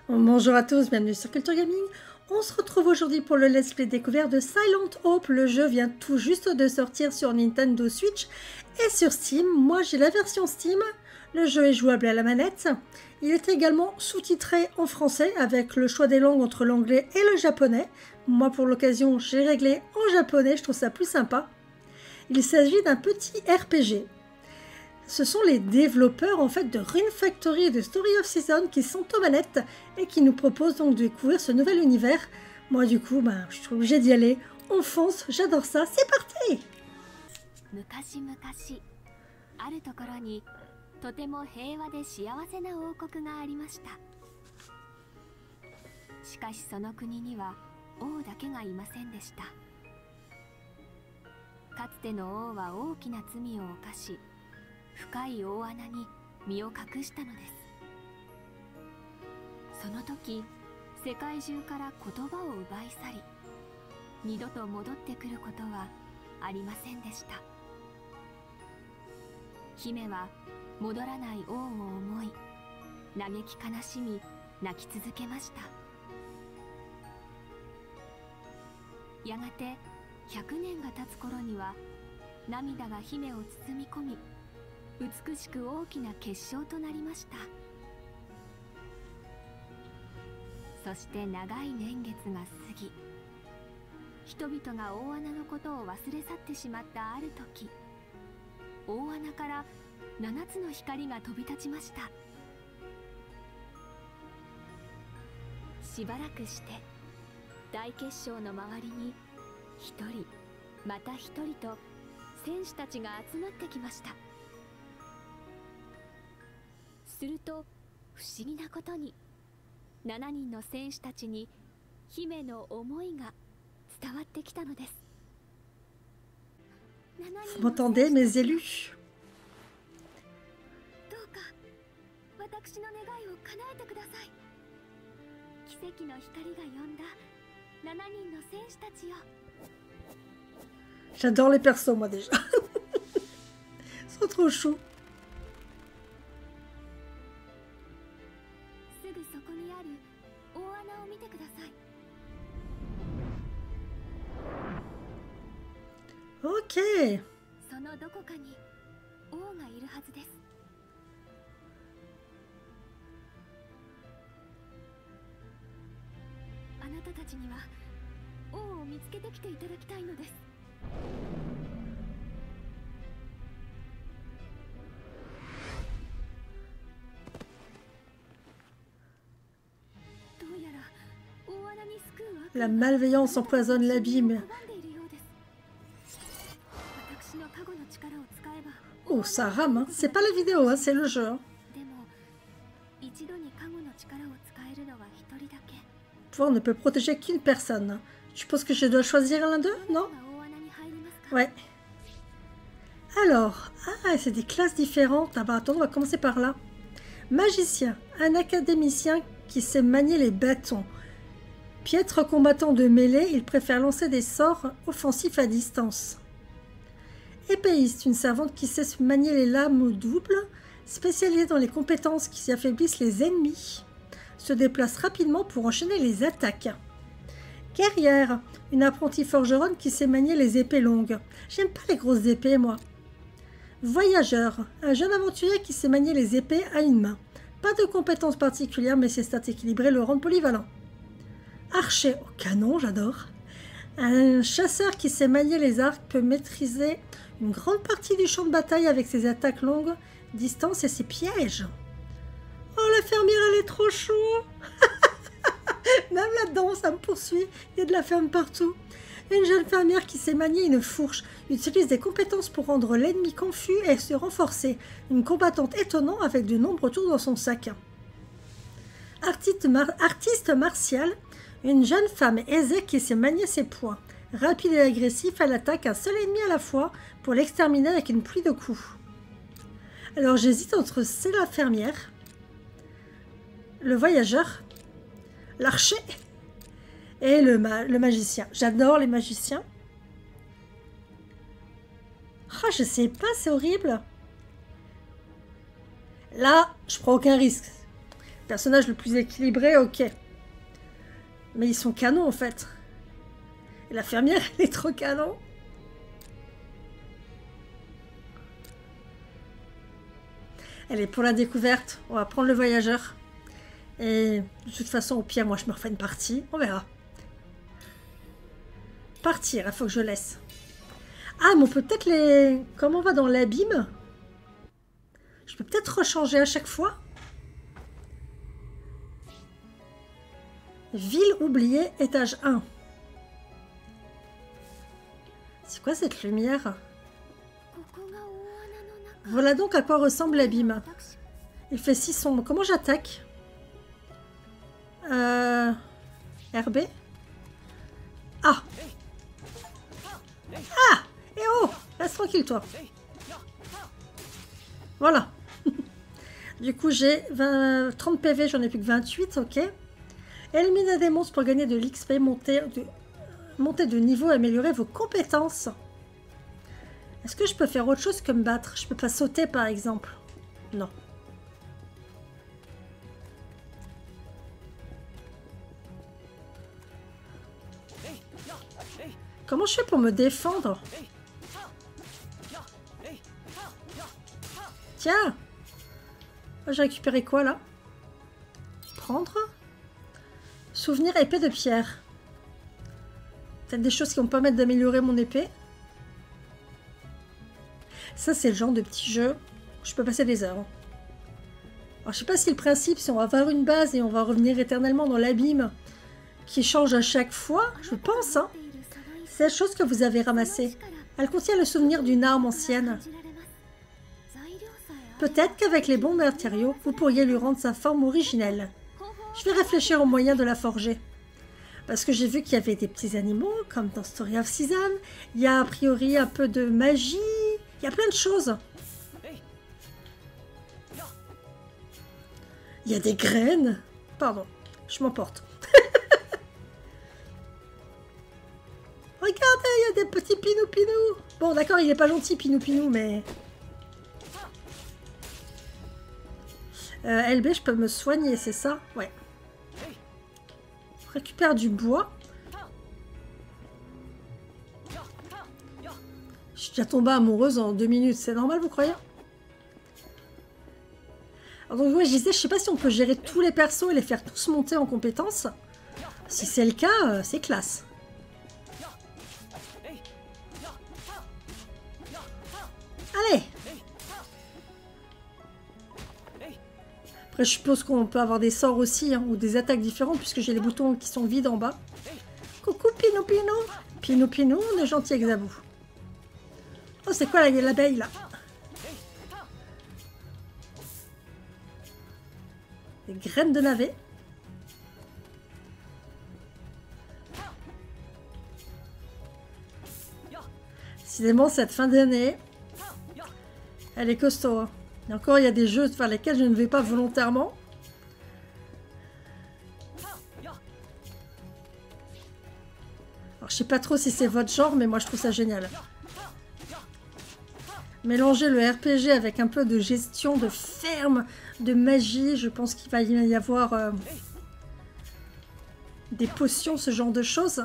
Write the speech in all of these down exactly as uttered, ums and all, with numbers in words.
Bonjour à tous, bienvenue sur Culture Gaming. On se retrouve aujourd'hui pour le let's play découverte de Silent Hope. Le jeu vient tout juste de sortir sur Nintendo Switch et sur Steam. Moi j'ai la version Steam. Le jeu est jouable à la manette. Il est également sous-titré en français avec le choix des langues entre l'anglais et le japonais. Moi pour l'occasion j'ai réglé en japonais, je trouve ça plus sympa. Il s'agit d'un petit R P G. Ce sont les développeurs en fait de Rune Factory et de Story of Seasons qui sont aux manettes et qui nous proposent donc de découvrir ce nouvel univers. Moi du coup, bah, je suis obligée d'y aller. On fonce, j'adore ça, c'est parti! 昔々あるところにとても平和で幸せな王国がありました。しかしその国には王だけがいませんでした。かつての王は大きな罪を犯し、深い大穴に身を隠したのです。その時世界中から言葉を奪い去り、二度と戻ってくることはありませんでした。姫は戻らない王を思い、嘆き悲しみ泣き続けました。やがてひゃくねんが経つ頃には、涙が姫を包み込み、美しく大きな結晶となりました。そして長い年月が過ぎ、人々が大穴のことを忘れ去ってしまったある時、大穴から七つの光が飛び立ちました。しばらくして大結晶の周りに一人また一人と戦士たちが集まってきました。すると不思議なことに、しちにんの戦士たちに姫の思いが伝わってきたのです。 Vous m'entendez, mes élus? どうか私の願いを叶えてください。奇跡の光が呼んだしちにんの戦士たちよ。 J'adore les persos moi déjà. Ils sont trop chauds. Ok. そのどこかに王がいるはずです。あなたたちには王を見つけてきていただきたいのです。どうやら大穴に救うわけ。 La malveillance empoisonne l'abîme. Oh, ça rame, hein. C'est pas la vidéo, hein, c'est le jeu. Hein. Le pouvoir ne peut protéger qu'une personne. Je suppose que je dois choisir l'un d'eux, non? Ouais. Alors, ah, c'est des classes différentes. Ah bah attends, on va commencer par là. Magicien, un académicien qui sait manier les bâtons. Piètre combattant de mêlée, il préfère lancer des sorts offensifs à distance. Épéiste, une servante qui sait manier les lames au double, spécialisée dans les compétences qui affaiblissent les ennemis, se déplace rapidement pour enchaîner les attaques. Guerrière, une apprentie forgeronne qui sait manier les épées longues. J'aime pas les grosses épées, moi. Voyageur, un jeune aventurier qui sait manier les épées à une main. Pas de compétences particulières, mais ses stats équilibrées le rendent polyvalent. Archer, au canon, j'adore. Un chasseur qui sait manier les arcs peut maîtriser une grande partie du champ de bataille avec ses attaques longues distances et ses pièges. Oh, la fermière, elle est trop chou. Même là-dedans, ça me poursuit. Il y a de la ferme partout. Une jeune fermière qui sait manier une fourche, utilise des compétences pour rendre l'ennemi confus et se renforcer. Une combattante étonnante avec de nombreux tours dans son sac. Artiste, mar artiste martial, une jeune femme aisée qui sait manier ses poings. Rapide et agressif, elle attaque un seul ennemi à la fois pour l'exterminer avec une pluie de coups. Alors j'hésite entre c'est la fermière, le voyageur, l'archer et le, ma le magicien. J'adore les magiciens. Ah, je sais pas, c'est horrible. Là, je prends aucun risque. personnage le plus équilibré, ok. Mais ils sont canons en fait. Et la fermière, elle est trop canon. Elle est pour la découverte. On va prendre le voyageur. Et de toute façon, au pire, moi, je me refais une partie. On verra. Partir, il faut que je laisse. Ah, mais on peut peut-être les... Comme on va dans l'abîme, je peux peut-être rechanger à chaque fois. Ville oubliée, étage un. C'est quoi cette lumière? Voilà donc à quoi ressemble l'abîme. Il fait si sombre. Comment j'attaque? Euh... R B? Ah! Ah! Eh oh! Reste tranquille, toi. Voilà. Du coup, j'ai trente P V, j'en ai plus que vingt-huit, ok. Éliminer des monstres pour gagner de l'X P, monter de... monter de niveau et améliorer vos compétences. Est-ce que je peux faire autre chose que me battre? Je peux pas sauter, par exemple. Non. Comment je fais pour me défendre? Tiens! J'ai récupéré quoi, là? Prendre? Souvenir épée de pierre. Peut-être des choses qui vont me permettre d'améliorer mon épée. Ça, c'est le genre de petit jeu où je peux passer des heures. Alors, je sais pas si le principe, c'est on va avoir une base et on va revenir éternellement dans l'abîme qui change à chaque fois. Je pense, hein. C'est la chose que vous avez ramassée. Elle contient le souvenir d'une arme ancienne. Peut-être qu'avec les bons matériaux, vous pourriez lui rendre sa forme originelle. Je vais réfléchir au moyen de la forger. Parce que j'ai vu qu'il y avait des petits animaux, comme dans Story of Season. Il y a a priori un peu de magie. Il y a plein de choses. Il y a des graines. Pardon, je m'emporte. Regardez, il y a des petits pinou-pinou. Bon, d'accord, il est pas gentil, pinou-pinou, mais... Euh, L B, je peux me soigner, c'est ça? Ouais. Récupère du bois. Je suis déjà tombée amoureuse en deux minutes. C'est normal, vous croyez? Alors, donc, ouais, je disais, je sais pas si on peut gérer tous les persos et les faire tous monter en compétences. Si c'est le cas, euh, c'est classe. Allez! Après, je suppose qu'on peut avoir des sorts aussi, hein, ou des attaques différentes, puisque j'ai les boutons qui sont vides en bas. Coucou Pinou Pinou! Pinou Pinou, on est gentil avec Zabou. Oh, c'est quoi l'abeille là? Des graines de navet. Décidément, cette fin d'année, elle est costaud. Hein. Et encore, il y a des jeux vers lesquels je ne vais pas volontairement. Alors, je sais pas trop si c'est votre genre, mais moi, je trouve ça génial. Mélanger le R P G avec un peu de gestion, de ferme, de magie. Je pense qu'il va y avoir euh, des potions, ce genre de choses.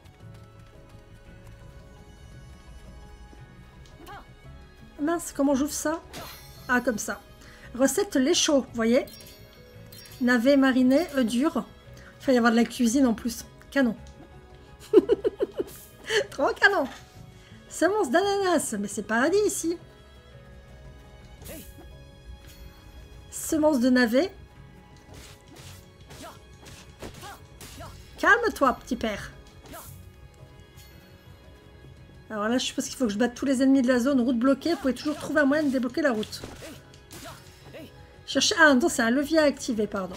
Mince, comment j'ouvre ça? Ah, comme ça. Recette lait chaud, vous voyez? Navet mariné, œufs durs. Il va y avoir de la cuisine en plus. Canon. Trop canon. Semence d'ananas. Mais c'est paradis ici. Semence de navet. Calme-toi, petit père. Alors là, je suppose qu'il faut que je batte tous les ennemis de la zone. Route bloquée. Vous pouvez toujours trouver un moyen de débloquer la route. Cherchez... Ah non, c'est un levier à activer, pardon.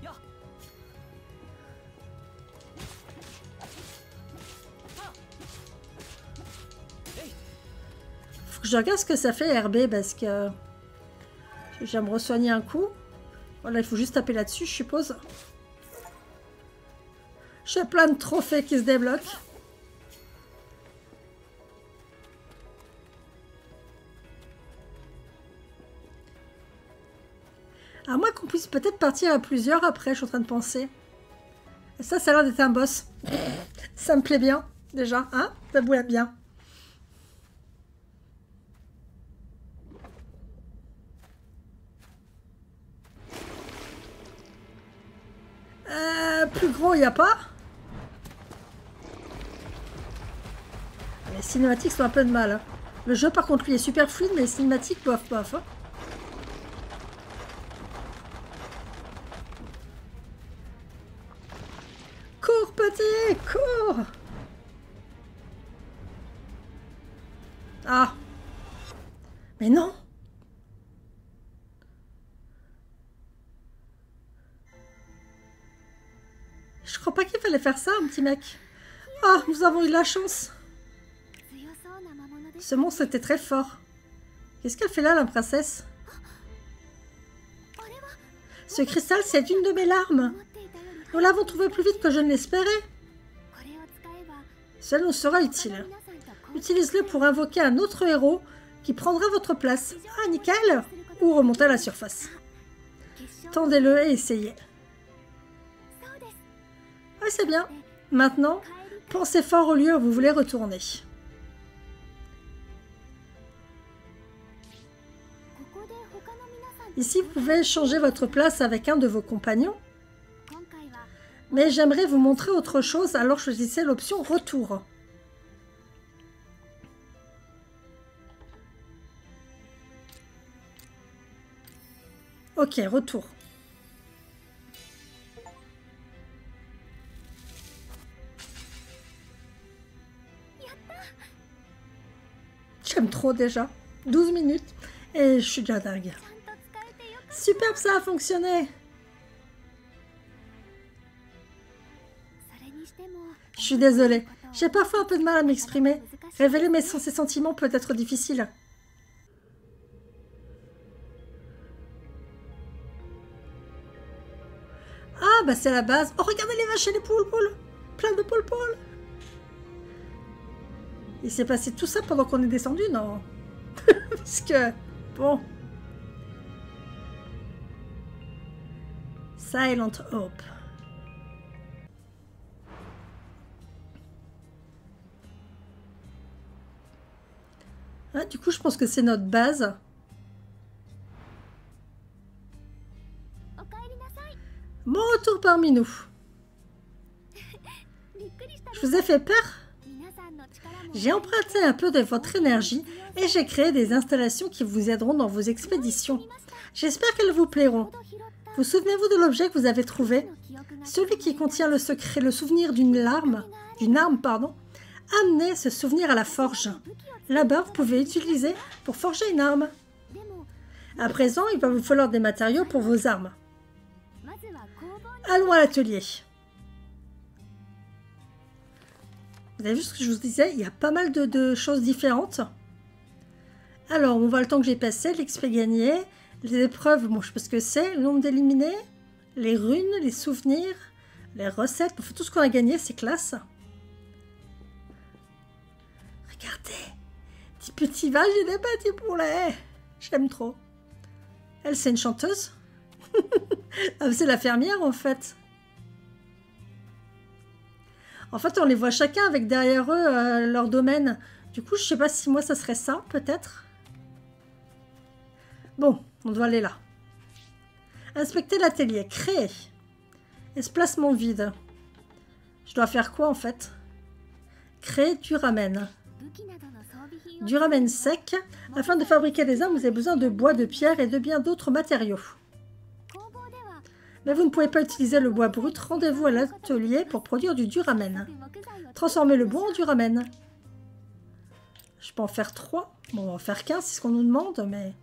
Faut que je regarde ce que ça fait R B parce que... Je vais me re-soigner un coup. Voilà, il faut juste taper là-dessus, je suppose. J'ai plein de trophées qui se débloquent. À moins qu'on puisse peut-être partir à plusieurs après, je suis en train de penser. Et ça, ça a l'air d'être un boss. Ça me plaît bien, déjà, hein? Ça vous l'aime bien. Euh, plus gros, il n'y a pas. Les cinématiques sont un peu de mal. Hein. Le jeu, par contre, lui, est super fluide, mais les cinématiques, bof, bof. Hein. Cours, petit, cours! Ah! Mais non! Je crois pas qu'il fallait faire ça, un petit mec. Ah, nous avons eu de la chance. Ce monstre était très fort. Qu'est-ce qu'elle fait là, la princesse? Ce cristal, c'est une de mes larmes. Nous l'avons trouvé plus vite que je ne l'espérais. Cela nous sera utile. Utilisez-le pour invoquer un autre héros qui prendra votre place. Ah, nickel! Ou remonter à la surface. Tendez-le et essayez. Ah, c'est bien. Maintenant, pensez fort au lieu où vous voulez retourner. Ici, vous pouvez changer votre place avec un de vos compagnons. Mais j'aimerais vous montrer autre chose, alors choisissez l'option retour. Ok, retour. J'aime trop déjà. douze minutes et je suis déjà dingue. Superbe, ça a fonctionné. Je suis désolée. J'ai parfois un peu de mal à m'exprimer. Révéler mes sens et sentiments peut être difficile. Ah, bah c'est la base. Oh, regardez les vaches et les poules, poules. Plein de poules, poules. Il s'est passé tout ça pendant qu'on est descendu, non? Parce que, bon... Silent Hope. Ah, du coup, je pense que c'est notre base. Bon retour parmi nous. Je vous ai fait peur? J'ai emprunté un peu de votre énergie et j'ai créé des installations qui vous aideront dans vos expéditions. J'espère qu'elles vous plairont. Vous souvenez-vous de l'objet que vous avez trouvé? Celui qui contient le secret, le souvenir d'une larme, d'une arme, pardon. Amenez ce souvenir à la forge. Là-bas, vous pouvez l'utiliser pour forger une arme. À présent, il va vous falloir des matériaux pour vos armes. Allons à l'atelier. Vous avez vu ce que je vous disais? Il y a pas mal de, de choses différentes. Alors, on voit le temps que j'ai passé, l'X P gagné, les épreuves, bon, je sais pas ce que c'est, le nombre d'éliminés, les runes, les souvenirs, les recettes, enfin, tout ce qu'on a gagné, c'est classe. Regardez, des petits vaches et des petits poulets. J'aime trop. Elle, c'est une chanteuse. Ah, c'est la fermière, en fait. En fait, on les voit chacun avec derrière eux euh, leur domaine. Du coup, je sais pas si moi, ça serait ça, peut-être. Bon, on doit aller là. Inspecter l'atelier. Créer. Espacement vide. Je dois faire quoi, en fait? Créer du ramen. Du ramen sec. Afin de fabriquer des armes, vous avez besoin de bois, de pierre et de bien d'autres matériaux. Mais vous ne pouvez pas utiliser le bois brut. Rendez-vous à l'atelier pour produire du duramen. Transformez le bois en duramen. Je peux en faire trois. Bon, on va en faire quinze, c'est ce qu'on nous demande, mais...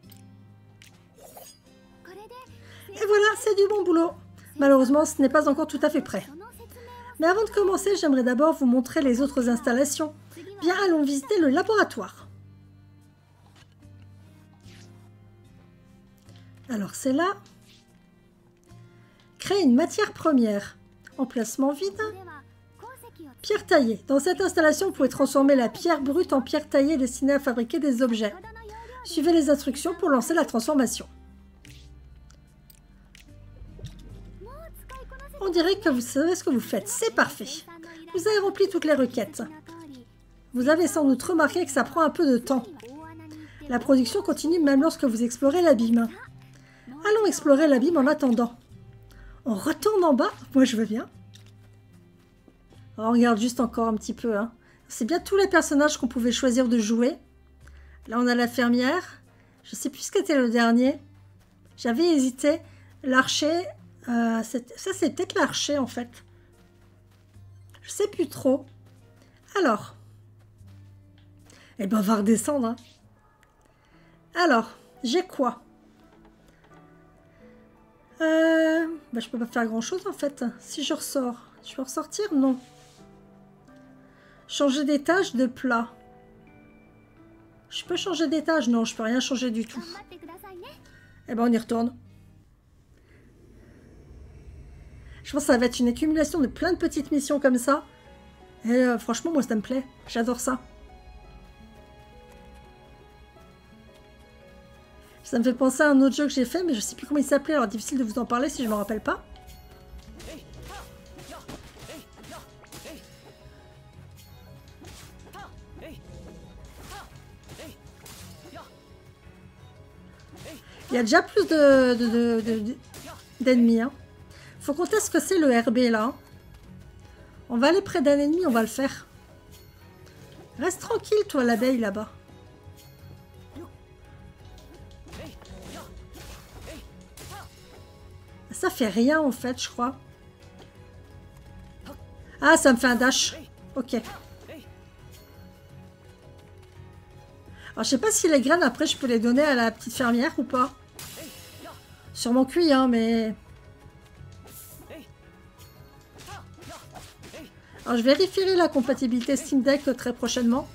Et voilà, c'est du bon boulot. Malheureusement, ce n'est pas encore tout à fait prêt. Mais avant de commencer, j'aimerais d'abord vous montrer les autres installations. Bien, allons visiter le laboratoire. Alors, c'est là. Créer une matière première. Emplacement vide. Pierre taillée. Dans cette installation, vous pouvez transformer la pierre brute en pierre taillée destinée à fabriquer des objets. Suivez les instructions pour lancer la transformation. On dirait que vous savez ce que vous faites. C'est parfait. Vous avez rempli toutes les requêtes. Vous avez sans doute remarqué que ça prend un peu de temps. La production continue même lorsque vous explorez l'abîme. Allons explorer l'abîme en attendant. On retourne en bas? Moi, je veux bien. On regarde juste encore un petit peu. Hein. C'est bien tous les personnages qu'on pouvait choisir de jouer. Là, on a la fermière. Je sais plus ce qu'était le dernier. J'avais hésité. L'archer. Euh, ça, c'est peut-être l'archer, en fait. Je sais plus trop. Alors. Eh ben, on va redescendre. Hein. Alors, j'ai quoi? euh, bah, Je peux pas faire grand-chose, en fait. Si je ressors. Je peux ressortir? Non. Changer d'étage de plat. Je peux changer d'étage? Non, je peux rien changer du tout. Eh ben, on y retourne. Je pense que ça va être une accumulation de plein de petites missions comme ça. Et euh, franchement, moi, ça me plaît. J'adore ça. Ça me fait penser à un autre jeu que j'ai fait, mais je sais plus comment il s'appelait. Alors, difficile de vous en parler si je me rappelle pas. Il y a déjà plus de, de, de, de, d'ennemis. Hein. Faut qu'on teste ce que c'est le R B là. On va aller près d'un ennemi, on va le faire. Reste tranquille, toi, l'abeille là-bas. Ça fait rien en fait, je crois. Ah, ça me fait un dash. Ok. Alors, je sais pas si les graines, après, je peux les donner à la petite fermière ou pas. Sûrement cuit, hein, mais... Alors, je vérifierai la compatibilité Steam Deck très prochainement.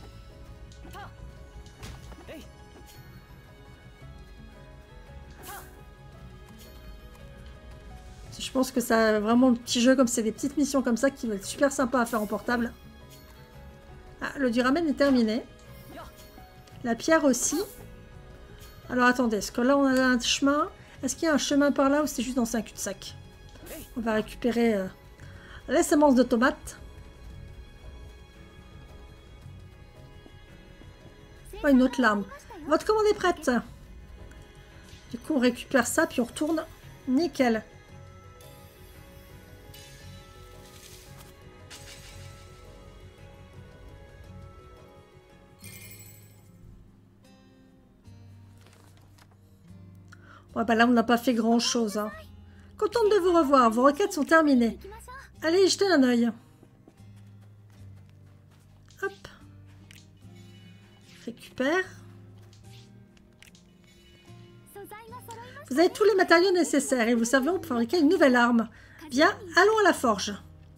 Je pense que ça vraiment le petit jeu comme c'est des petites missions comme ça qui vont être super sympa à faire en portable. Ah, le duramen est terminé. La pierre aussi. Alors attendez, est-ce que là on a un chemin? Est-ce qu'il y a un chemin par là ou c'est juste dans un cul-de-sac? On va récupérer euh, les semences de tomates. Oh, une autre larme. Votre commande est prête. Du coup on récupère ça puis on retourne. Nickel. Ouais, bah là, on n'a pas fait grand-chose. Hein. Contente de vous revoir. Vos requêtes sont terminées. Allez, jetez un œil. Hop. Récupère. Vous avez tous les matériaux nécessaires et vous savez, on peut fabriquer une nouvelle arme. Bien, allons à la forge.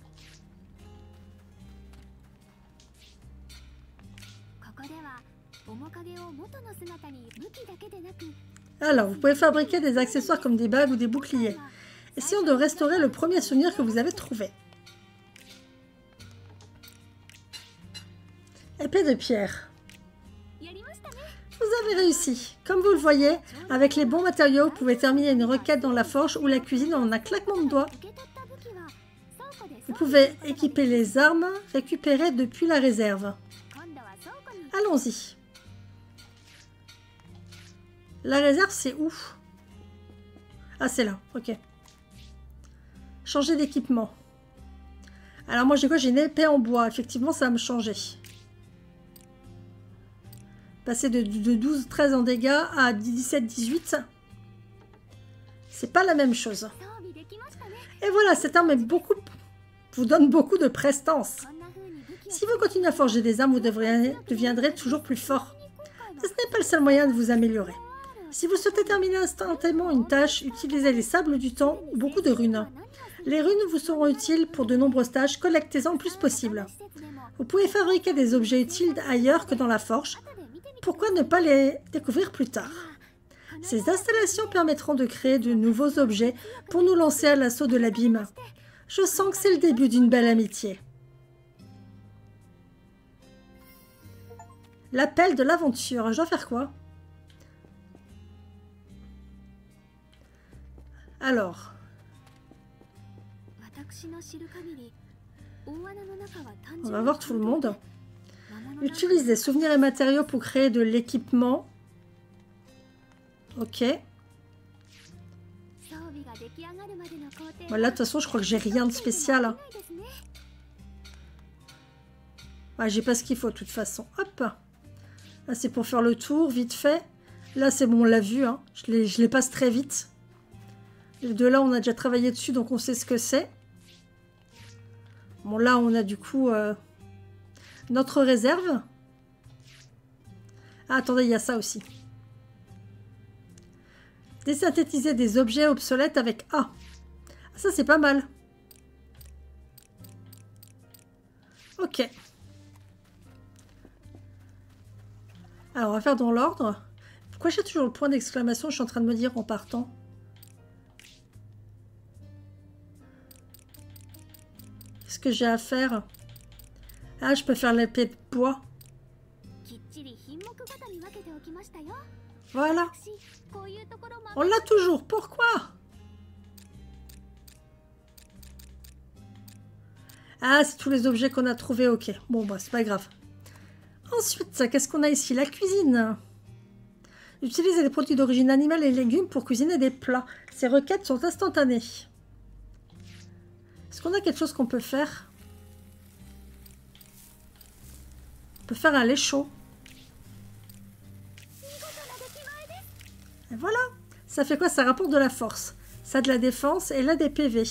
Alors, vous pouvez fabriquer des accessoires comme des bagues ou des boucliers. Essayons de restaurer le premier souvenir que vous avez trouvé. Épée de pierre. Vous avez réussi. Comme vous le voyez, avec les bons matériaux, vous pouvez terminer une requête dans la forge ou la cuisine en un claquement de doigts. Vous pouvez équiper les armes récupérées depuis la réserve. Allons-y. La réserve, c'est où? Ah, c'est là. Ok. Changer d'équipement. Alors, moi, j'ai quoi? J'ai une épée en bois. Effectivement, ça va me changer. Passer de, de douze treize en dégâts à dix-sept dix-huit. C'est pas la même chose. Et voilà, cette arme est beaucoup, vous donne beaucoup de prestance. Si vous continuez à forger des armes, vous devriez, deviendrez toujours plus fort. Mais ce n'est pas le seul moyen de vous améliorer. Si vous souhaitez terminer instantanément une tâche, utilisez les sables du temps ou beaucoup de runes. Les runes vous seront utiles pour de nombreuses tâches, collectez-en le plus possible. Vous pouvez fabriquer des objets utiles ailleurs que dans la forge. Pourquoi ne pas les découvrir plus tard? Ces installations permettront de créer de nouveaux objets pour nous lancer à l'assaut de l'abîme. Je sens que c'est le début d'une belle amitié. L'appel de l'aventure. Je dois faire quoi? Alors. On va voir tout le monde. Utilise des souvenirs et matériaux pour créer de l'équipement. Ok. Voilà, de toute façon, je crois que j'ai rien de spécial. Hein. Ouais, j'ai pas ce qu'il faut de toute façon. Hop. Là, c'est pour faire le tour, vite fait. Là, c'est bon, on l'a vu. Hein. Je, les, je les passe très vite. Les deux là, on a déjà travaillé dessus, donc on sait ce que c'est. Bon, là, on a du coup euh, notre réserve. Ah, attendez, il y a ça aussi. Désynthétiser des objets obsolètes avec A. Ça, c'est pas mal. Ok. Alors, on va faire dans l'ordre. Pourquoi j'ai toujours le point d'exclamation? Je suis en train de me dire en partant. Qu'est-ce que j'ai à faire? Ah, je peux faire l'épée de bois. Voilà. On l'a toujours. Pourquoi? Ah, c'est tous les objets qu'on a trouvés. Ok. Bon, bah, c'est pas grave. Ensuite, qu'est-ce qu'on a ici? La cuisine. Utiliser des produits d'origine animale et légumes pour cuisiner des plats. Ces requêtes sont instantanées. Est-ce qu'on a quelque chose qu'on peut faire? On peut faire un lait chaud. Et voilà. Ça fait quoi? Ça rapporte de la force. Ça a de la défense et là des P V.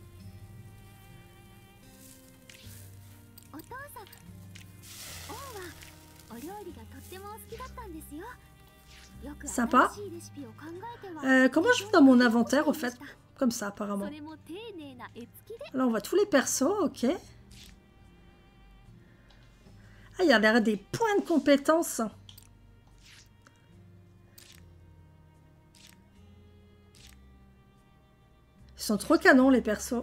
Sympa. Euh, comment je fais dans mon inventaire au fait? Comme ça apparemment. Là on voit tous les persos, ok. Ah, il y a des points de compétences. Ils sont trop canons les persos.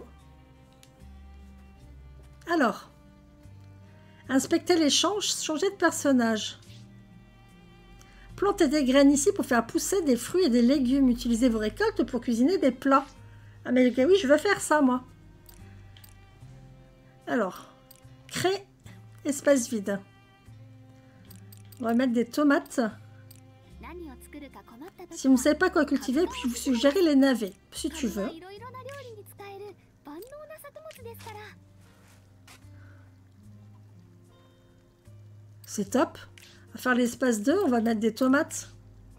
Alors. Inspecter les changes, changer de personnage. Plantez des graines ici pour faire pousser des fruits et des légumes. Utilisez vos récoltes pour cuisiner des plats. Ah mais oui, je veux faire ça moi. Alors, créer espace vide. On va mettre des tomates. Si vous ne savez pas quoi cultiver, puis vous suggérez les navets, si tu veux. C'est top. On va faire l'espace deux, on va mettre des tomates.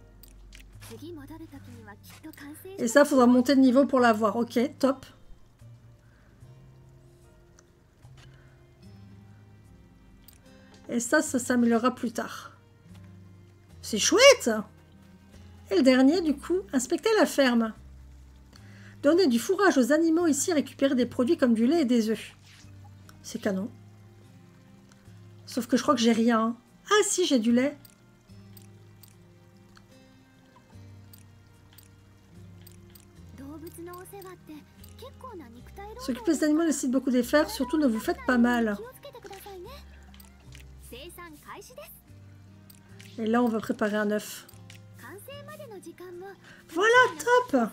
Et ça, il faudra monter de niveau pour l'avoir. Ok, top. Et ça, ça s'améliorera plus tard. C'est chouette! Et le dernier, du coup, inspecter la ferme. Donner du fourrage aux animaux ici, récupérer des produits comme du lait et des œufs. C'est canon. Sauf que je crois que j'ai rien. Ah si, j'ai du lait. S'occuper des animaux nécessite beaucoup d'efforts, surtout ne vous faites pas mal. Et là, on va préparer un œuf. Voilà, top!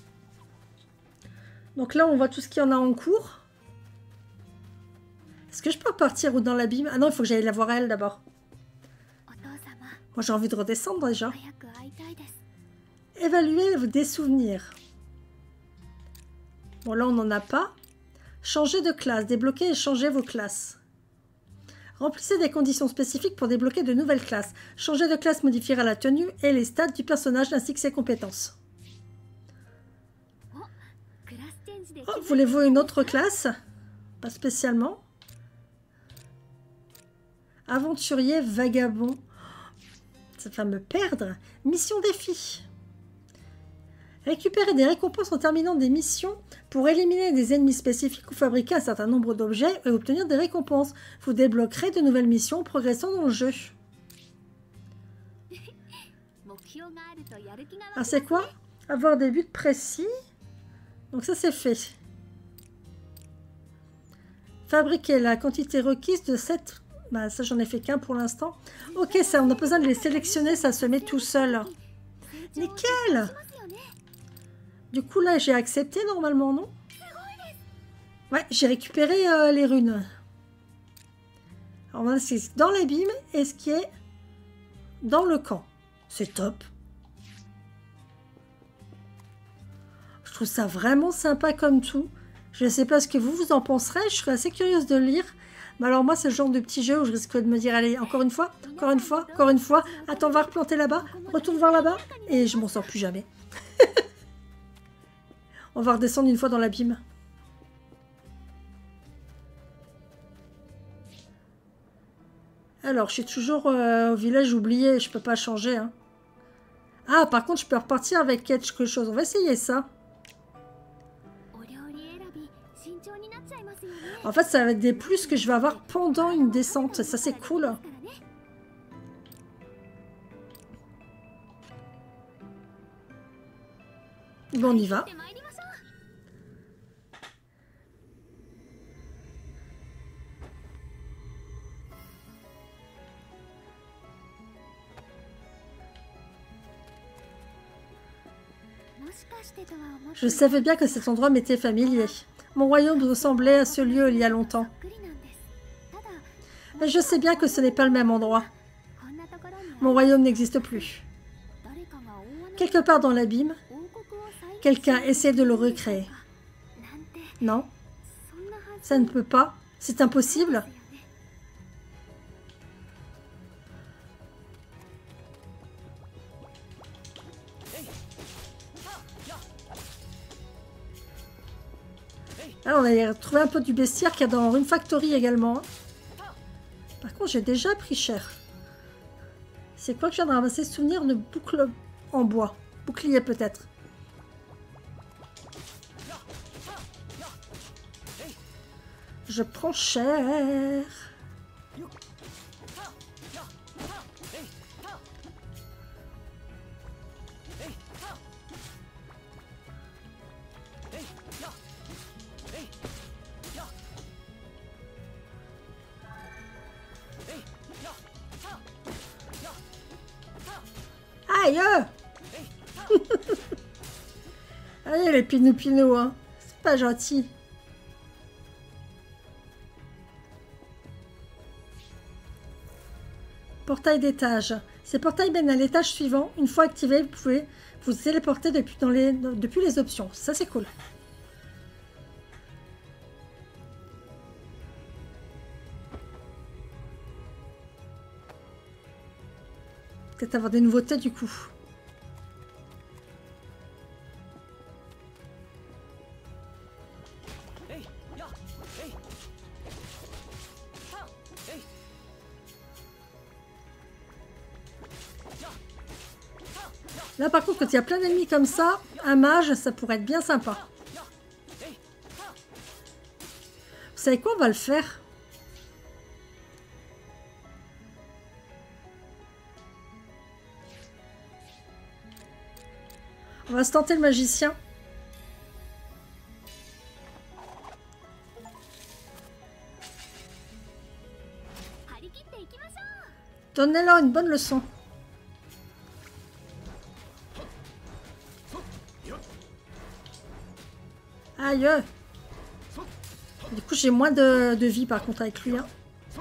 Donc là, on voit tout ce qu'il y en a en cours. Est-ce que je peux repartir ou dans l'abîme? Ah non, il faut que j'aille la voir elle d'abord. Moi, j'ai envie de redescendre déjà. Évaluer des souvenirs. Bon, là, on n'en a pas. Changer de classe. Débloquer et changer vos classes. Remplissez des conditions spécifiques pour débloquer de nouvelles classes. Changer de classe modifiera la tenue et les stats du personnage ainsi que ses compétences. Oh, voulez-vous une autre classe? Pas spécialement. Aventurier, vagabond. Ça va me perdre. Mission défi. Récupérer des récompenses en terminant des missions pour éliminer des ennemis spécifiques ou fabriquer un certain nombre d'objets et obtenir des récompenses. Vous débloquerez de nouvelles missions en progressant dans le jeu. Alors c'est quoi? Avoir des buts précis. Donc ça c'est fait. Fabriquer la quantité requise de sept... Bah ça j'en ai fait qu'un pour l'instant. Ok, ça on a besoin de les sélectionner, ça se met tout seul. Nickel! Du coup là j'ai accepté normalement, non? Ouais, j'ai récupéré euh, les runes. Alors, on a ce qui est dans l'abîme et ce qui est dans le camp. C'est top. Je trouve ça vraiment sympa comme tout. Je ne sais pas ce que vous, vous en penserez. Je serais assez curieuse de le lire. Mais alors moi, c'est le genre de petit jeu où je risque de me dire, allez, encore une fois, encore une fois, encore une fois. Attends, on va replanter là-bas. Retourne voir là-bas. Et je m'en sors plus jamais. On va redescendre une fois dans l'abîme. Alors, je suis toujours euh, au village oublié. Je peux pas changer. Hein. Ah, par contre, je peux repartir avec quelque chose. On va essayer ça. En fait, ça va être des plus que je vais avoir pendant une descente. Ça, c'est cool. Bon, on y va. Je savais bien que cet endroit m'était familier. Mon royaume ressemblait à ce lieu il y a longtemps. Mais je sais bien que ce n'est pas le même endroit. Mon royaume n'existe plus. Quelque part dans l'abîme, quelqu'un essaie de le recréer. Non, ça ne peut pas. C'est impossible. Ah, on a retrouvé un peu du bestiaire qu'il y a dans Rune Factory également. Par contre, j'ai déjà pris cher. C'est quoi que je viens de ramasser? Souvenir de boucle en bois. Bouclier peut-être. Je prends cher. Aïe! Allez les pinous-pinous, hein. C'est pas gentil. Portail d'étage. Ces portails mènent à l'étage suivant. Une fois activés, vous pouvez vous téléporter depuis, dans les, depuis les options. Ça, c'est cool. Peut-être avoir des nouveautés du coup. Là par contre, quand il y a plein d'ennemis comme ça, un mage, ça pourrait être bien sympa. Vous savez quoi, on va le faire. On va se tenter le magicien. Donnez-leur une bonne leçon. Aïe. Du coup, j'ai moins de, de vie par contre avec lui. Hein.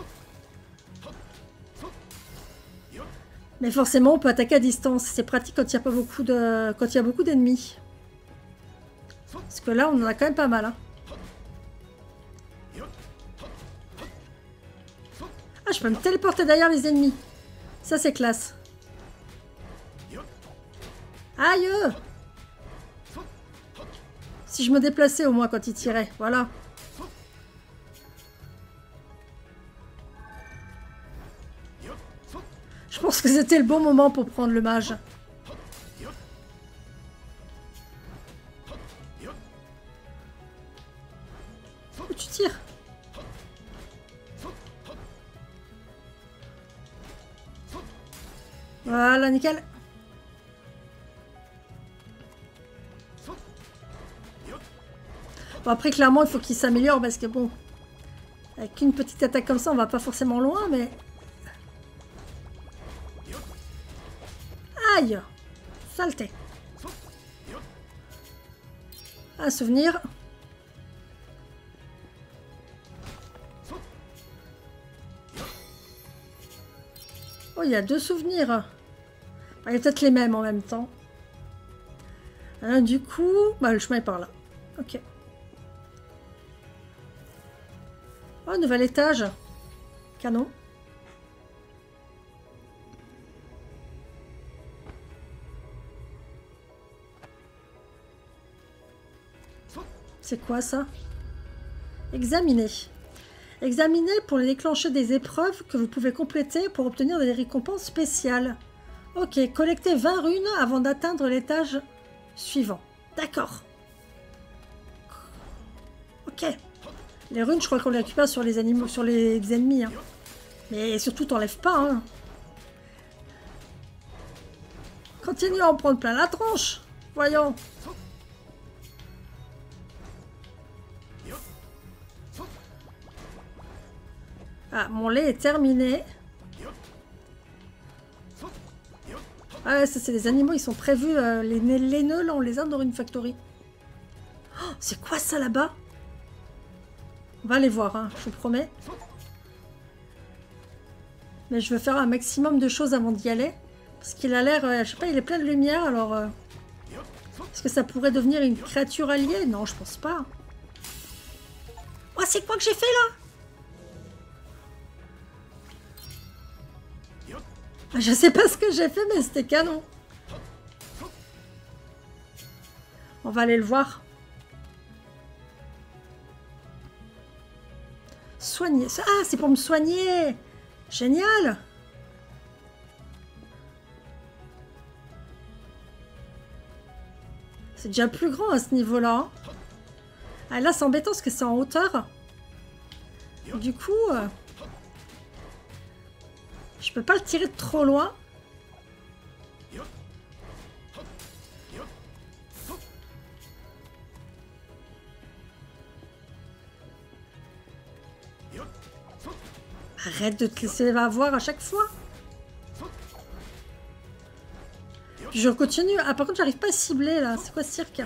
Mais forcément, on peut attaquer à distance. C'est pratique quand il y a pas beaucoup de, quand il y a beaucoup d'ennemis. Parce que là, on en a quand même pas mal. Hein. Ah, je peux me téléporter derrière les ennemis. Ça, c'est classe. Aïe! Si je me déplaçais au moins quand il tirait. Voilà. Je pense que c'était le bon moment pour prendre le mage. Où tu tires? Voilà, nickel. Bon, après, clairement, il faut qu'il s'améliore parce que bon, avec une petite attaque comme ça, on va pas forcément loin, mais... Aïe! Saleté. Un souvenir. il y a deux souvenirs. Il y a peut-être les mêmes en même temps. Hein, du coup, bah, le chemin est par là. Ok. Oh, nouvel étage. Canon. C'est quoi ça? Examiner. Examiner pour déclencher des épreuves que vous pouvez compléter pour obtenir des récompenses spéciales. Ok, collectez vingt runes avant d'atteindre l'étage suivant. D'accord. Ok. Les runes, je crois qu'on les récupère sur les animaux, sur les ennemis. Hein. Mais surtout, t'enlèves pas. Hein. Continue à en prendre plein la tronche. Voyons. Ah, mon lait est terminé. Ah ouais, ça c'est les animaux, ils sont prévus, euh, les laineux, là on les a dans une factory. Oh, c'est quoi ça là-bas? On va aller voir, hein, je vous promets. Mais je veux faire un maximum de choses avant d'y aller. Parce qu'il a l'air, euh, je sais pas, il est plein de lumière, alors... Euh, est-ce que ça pourrait devenir une créature alliée? Non, je pense pas. Oh, c'est quoi que j'ai fait là? Je sais pas ce que j'ai fait, mais c'était canon. On va aller le voir. Soigner. Ah, c'est pour me soigner. Génial. C'est déjà plus grand à ce niveau-là. Ah, là, c'est embêtant parce que c'est en hauteur. Du coup... Euh... Je peux pas le tirer de trop loin. Arrête de te laisser avoir à chaque fois. Je continue. Ah, par contre, j'arrive pas à cibler là. C'est quoi ce cirque?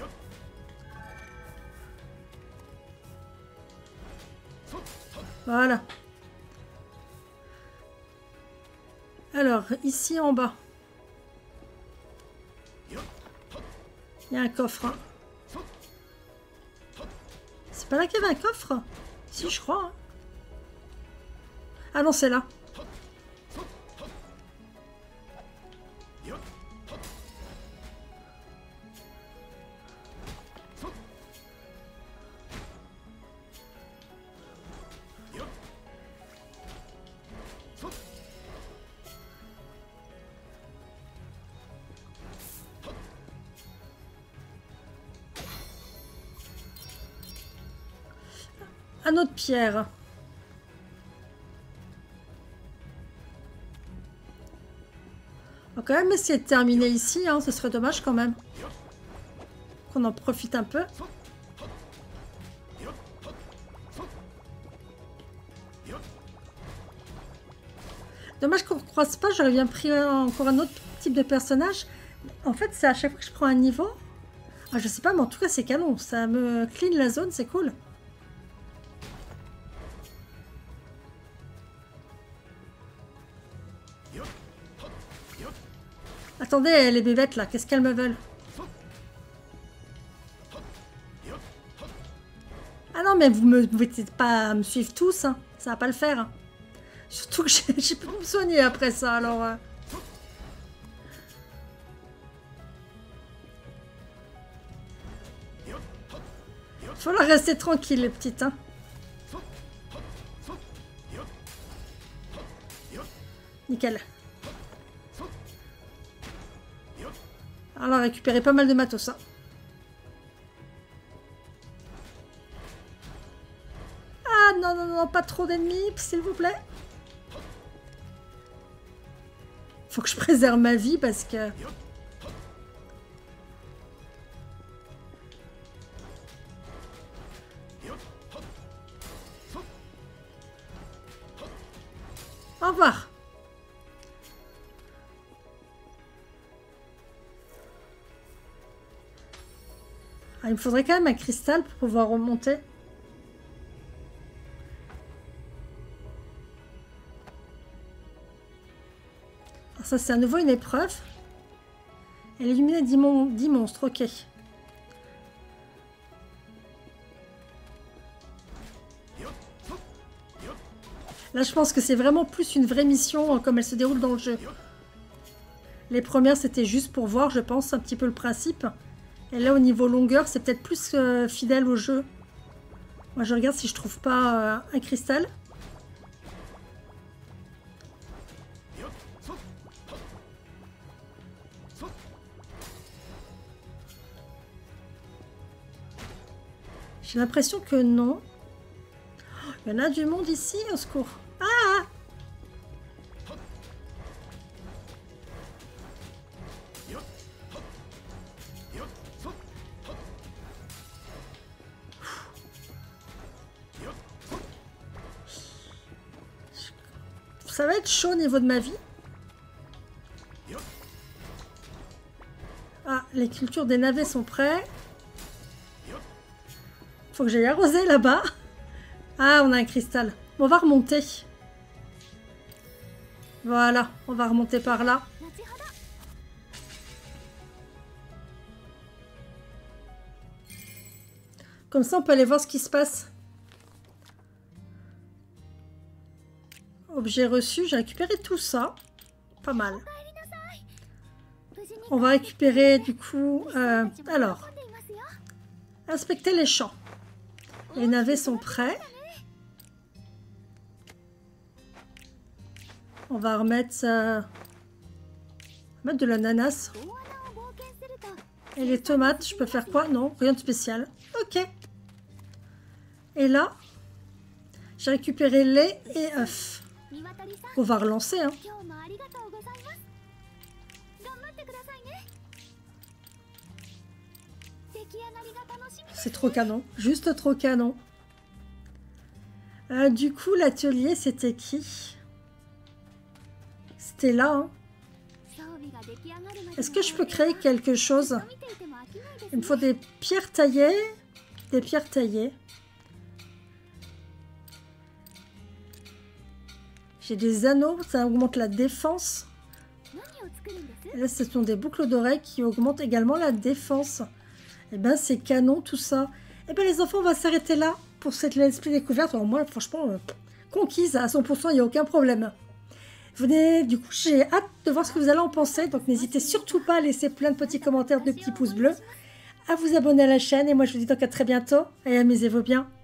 Voilà. Alors, ici en bas. Il y a un coffre. Hein. C'est pas là qu'il y avait un coffre? Si, je crois. Hein. Ah non, c'est là. Un autre pierre. On va quand même essayer de terminer ici, hein. Ce serait dommage quand même. Qu'on en profite un peu. Dommage qu'on ne croise pas, j'aurais bien pris encore un autre type de personnage. En fait, c'est à chaque fois que je prends un niveau. Ah, je sais pas, mais en tout cas, c'est canon. Ça me clean la zone, c'est cool. Attendez, les bébêtes là, qu'est-ce qu'elles me veulent? Ah non, mais vous ne pouvez pas me suivre tous, hein. Ça va pas le faire. Hein. Surtout que j'ai pu me soigner après ça, alors... Euh... Faut leur rester tranquille, les petites, hein. Nickel. Alors, on a récupéré pas mal de matos, hein. Ah non, non, non, pas trop d'ennemis, s'il vous plaît. Faut que je préserve ma vie parce que... Au revoir. Ah, il me faudrait quand même un cristal pour pouvoir remonter. Ça, c'est à nouveau une épreuve. Éliminer dix, mon dix monstres, ok. Là, je pense que c'est vraiment plus une vraie mission, comme elle se déroule dans le jeu. Les premières, c'était juste pour voir, je pense, un petit peu le principe. Et là, au niveau longueur, c'est peut-être plus euh, fidèle au jeu. Moi, je regarde si je trouve pas euh, un cristal. J'ai l'impression que non. Oh, il y en a du monde ici, au secours. Ah! Ça va être chaud au niveau de ma vie. Ah, les cultures des navets sont prêts. Faut que j'aille arroser là-bas. Ah, on a un cristal. Bon, on va remonter. Voilà, on va remonter par là. Comme ça, on peut aller voir ce qui se passe. Objet reçu, j'ai récupéré tout ça. Pas mal. On va récupérer du coup... Euh, alors, inspecter les champs. Les navets sont prêts. On va remettre, euh, mettre de l'ananas. Et les tomates, je peux faire quoi? Non, rien de spécial. Ok. Et là, j'ai récupéré lait et œufs. On va relancer, hein. C'est trop canon. Juste trop canon. Euh, du coup, l'atelier, c'était qui? C'était là, hein. Est-ce que je peux créer quelque chose? Il me faut des pierres taillées. Des pierres taillées. J'ai des anneaux, ça augmente la défense. Et là, ce sont des boucles d'oreilles qui augmentent également la défense. Et ben, c'est canon tout ça. Et ben, les enfants, on va s'arrêter là pour cette let's play découverte. Alors, moi, franchement, euh, conquise à cent pour cent, il n'y a aucun problème. Venez, du coup, j'ai hâte de voir ce que vous allez en penser. Donc, n'hésitez surtout pas à laisser plein de petits commentaires, de petits pouces bleus, à vous abonner à la chaîne. Et moi, je vous dis donc à très bientôt et amusez-vous bien.